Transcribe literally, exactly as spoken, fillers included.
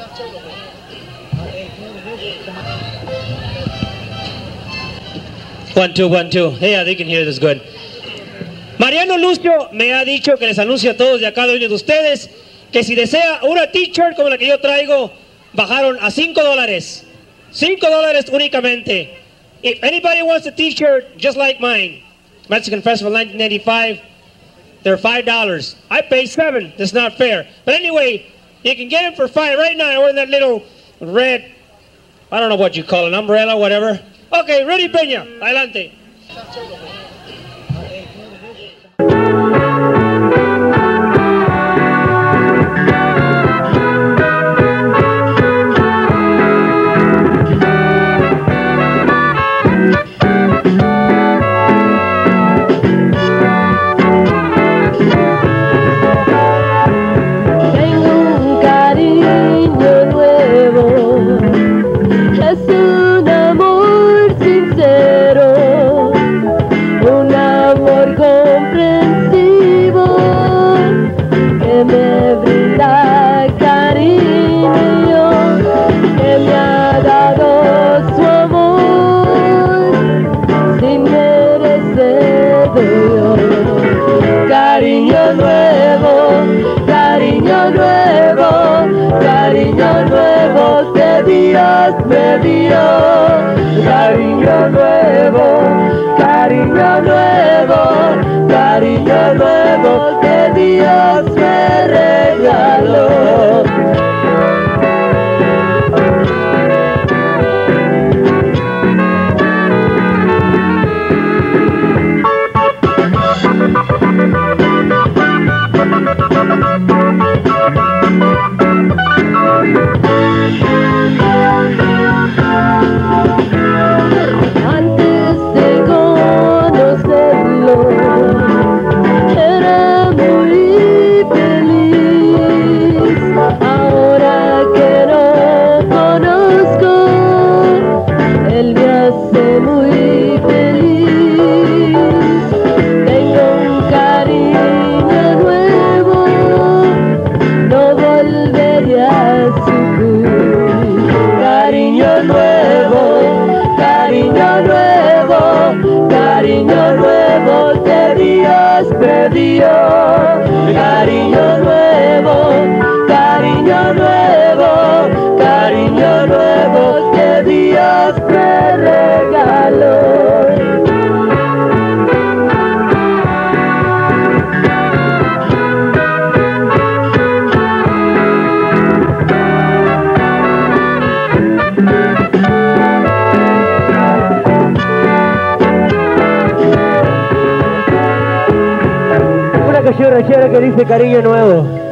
One, two, one, two. Yeah, they can hear this good. Mariano Lucio me ha dicho que les anuncio a todos y a cada uno de ustedes que si desea una t-shirt como la que yo traigo, bajaron a cinco dólares. cinco dólares únicamente. If anybody wants a t-shirt just like mine, Mexican Festival nineteen eighty-five, they're five dollars. I pay seven. That's not fair. But anyway, you can get them for five. Right now, I'm wearing that little red, I don't know what you call it, umbrella, whatever. Okay, ready, Peña. Adelante. Me dio cariño nuevo, cariño nuevo, cariño nuevo que Dios me regaló. Cariño nuevo, cariño nuevo, cariño nuevo que Dios me regaló. Una canción ranchera que dice cariño nuevo.